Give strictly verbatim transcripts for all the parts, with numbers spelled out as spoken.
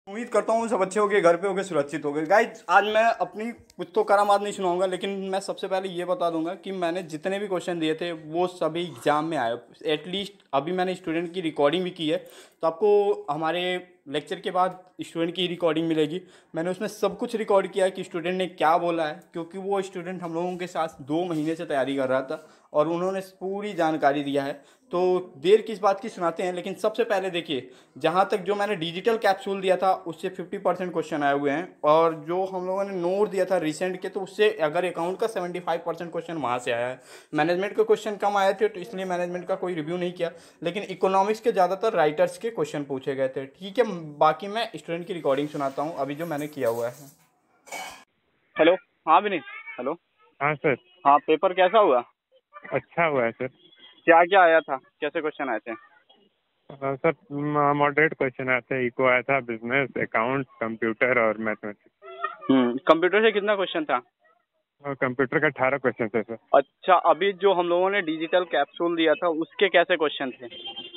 उम्मीद करता हूँ सब अच्छे हो गए, घर पे हो गए, सुरक्षित हो गए। गाइज आज मैं अपनी कुछ तो करामात नहीं सुनाऊंगा, लेकिन मैं सबसे पहले ये बता दूंगा कि मैंने जितने भी क्वेश्चन दिए थे वो सभी एग्जाम में आए। एटलीस्ट अभी मैंने स्टूडेंट की रिकॉर्डिंग भी की है, तो आपको हमारे लेक्चर के बाद स्टूडेंट की रिकॉर्डिंग मिलेगी। मैंने उसमें सब कुछ रिकॉर्ड किया है कि स्टूडेंट ने क्या बोला है, क्योंकि वो स्टूडेंट हम लोगों के साथ दो महीने से तैयारी कर रहा था और उन्होंने पूरी जानकारी दिया है। तो देर किस बात की सुनाते हैं, लेकिन सबसे पहले देखिए, जहाँ तक जो मैंने डिजिटल कैप्सूल दिया था उससे फिफ्टी परसेंट क्वेश्चन आए हुए हैं, और जो हम लोगों ने नोट दिया था रिसेंट के, तो उससे अगर अकाउंट का सेवेंटी फाइव परसेंट क्वेश्चन वहाँ से आया है। मैनेजमेंट के क्वेश्चन कम आए थे तो इसलिए मैनेजमेंट का कोई रिव्यू नहीं किया, लेकिन इकोनॉमिक्स के ज़्यादातर राइटर्स के क्वेश्चन पूछे गए थे। ठीक है, बाकी मैं स्टूडेंट की रिकॉर्डिंग सुनाता हूँ अभी जो मैंने किया हुआ है। हेलो, हाँ विनीत। हेलो, हाँ सर। हाँ, पेपर कैसा हुआ? अच्छा हुआ है सर। क्या क्या आया था, कैसे क्वेश्चन आए थे? हाँ सर, मॉडरेट क्वेश्चन आया था। इको आया था, बिजनेस, अकाउंट, कंप्यूटर और मैथमेटिक्स। हम्म कंप्यूटर से कितना क्वेश्चन था? और कंप्यूटर का अठारह क्वेश्चन थे सर। अच्छा, अभी जो हम लोगों ने डिजिटल कैप्सूल दिया था उसके कैसे क्वेश्चन थे?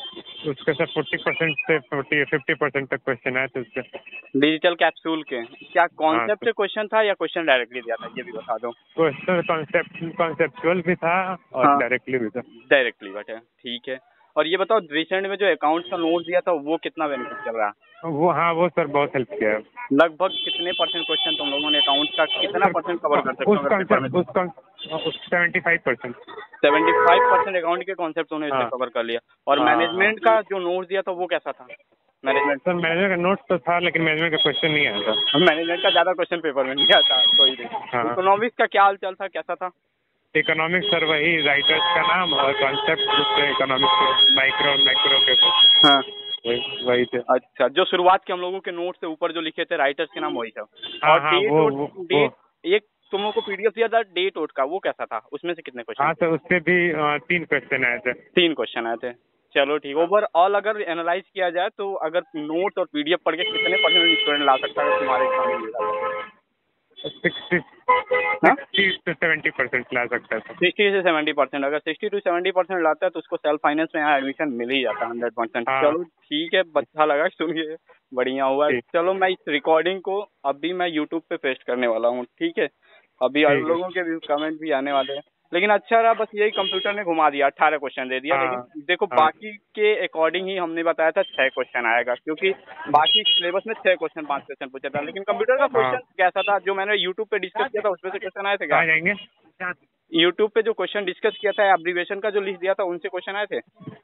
उसके सर फोर्टी परसेंट से फोर्टी फिफ्टी परसेंट तक क्वेश्चन आए थे उसके। डिजिटल कैप्सूल के क्या हाँ कॉन्सेप्ट सर। से क्वेश्चन था या क्वेश्चन डायरेक्टली दिया था, ये भी बता दो। क्वेश्चन कॉन्सेप्ट कॉन्सेप्चुअल भी था और हाँ, डायरेक्टली भी था। डायरेक्टली बटे, ठीक है। और ये बताओ, रिसेंट में जो अकाउंट्स का नोट दिया था वो कितना बेनिफिट कर रहा? वो हाँ वो सर बहुत हेल्प किया है। लगभग कितने परसेंट क्वेश्चन तुम लोगों ने अकाउंट्स का कितना परसेंट कवर कर सकते उस हो अगर पेपर में? कॉन्सेप्ट उस seventy five percent seventy five percent account के कॉन्सेप्ट उन्होंने इससे हाँ कवर कर लिया। और हाँ हाँ। मैनेजमेंट का जो नोट दिया था वो कैसा था? मैनेजमेंट सर मैनेजमेंट का नोट तो था, लेकिन मैनेजमेंट का क्वेश्चन नहीं आया था। मैनेजमेंट का ज्यादा क्वेश्चन पेपर में नहीं आता, कोई नहीं। हाँ। इकोनॉमिक्स का क्या हाल चाल था, कैसा था? इकोनॉमिक्स सर वही राइटर्स का नाम और कॉन्सेप्ट इकोनॉमिक्स माइक्रो मैक्रो के हाँ, वही वही थे। अच्छा, जो शुरुआत के हम लोगों के नोट से ऊपर जो लिखे थे राइटर्स के नाम वही था। हाँ और हाँ डेट वो और वो, वो डेट, एक तुम लोगों को पीडीएफ दिया था डेट ओट का, वो कैसा था? उसमें से कितने क्वेश्चन हाँ थे? सर उससे भी आ, तीन क्वेश्चन आए थे। तीन क्वेश्चन आए थे। चलो ठीक। ओवरऑल अगर एनालाइज किया जाए तो अगर नोट और पीडीएफ पढ़ के कितने परसेंट स्टूडेंट ला सकता है अगर तुम्हारे एग्जाम में मिला था? सिक्सटी हाँ, सिक्सटी टू सेवेंटी परसेंट ला सकता है सर। सिक्सटी से सेवेंटी परसेंट अगर सिक्सटी टू सेवेंटी परसेंट लाता है तो उसको सेल्फ फाइनेंस में यहाँ एडमिशन मिल ही जाता है हंड्रेड परसेंट। हाँ चलो ठीक है, अच्छा लगा सुन के, बढ़िया हुआ। ठीक चलो मैं इस रिकॉर्डिंग को अभी मैं यूट्यूब पे पेस्ट करने वाला हूँ, ठीक है। अभी और ठीक है। लोगों के भी कमेंट भी आने वाले हैं, लेकिन अच्छा रहा, बस यही कंप्यूटर ने घुमा दिया, अट्ठारह क्वेश्चन दे दिया। हाँ लेकिन देखो हाँ बाकी के अकॉर्डिंग ही हमने बताया था छह क्वेश्चन आएगा, क्योंकि बाकी सिलेबस में छह क्वेश्चन पांच क्वेश्चन पूछा था। लेकिन कंप्यूटर का हाँ। क्वेश्चन कैसा था जो मैंने यूट्यूब पे डिस्कस किया था उसमें से क्वेश्चन आए थे क्या? कहाँ जाएंगे? यूट्यूब पे जो क्वेश्चन डिस्कस किया था, एब्रीविएशन का जो लिस्ट दिया था, उनसे क्वेश्चन आए थे?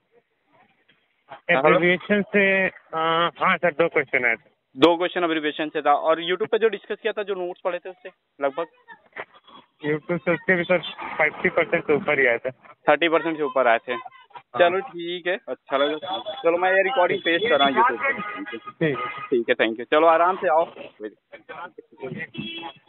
एब्रिविएशन से आ, हाँ सर दो क्वेश्चन आए थे। दो क्वेश्चन एब्रीविएशन से था। और यूट्यूब पे जो डिस्कस किया था, जो नोट्स पढ़े थे, उससे लगभग यूट्यूब से उसके भी सर फिफ्टी परसेंट से ऊपर ही आए थे। थर्टी परसेंट से ऊपर आए थे। चलो ठीक है, अच्छा लगा। चलो मैं ये रिकॉर्डिंग पेश कर रहा हूँ यूट्यूब पे। ठीक ठीक है, थैंक यू। चलो आराम से आओ।